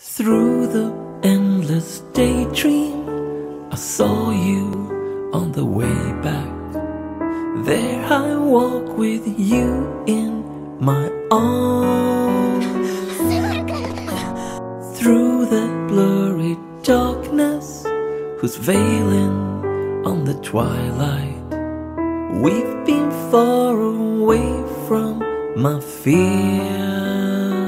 Through the endless daydream, I saw you on the way back. There I walk with you in my arms. Through the blurry darkness, who's veiling on the twilight, we've been far away from my fear.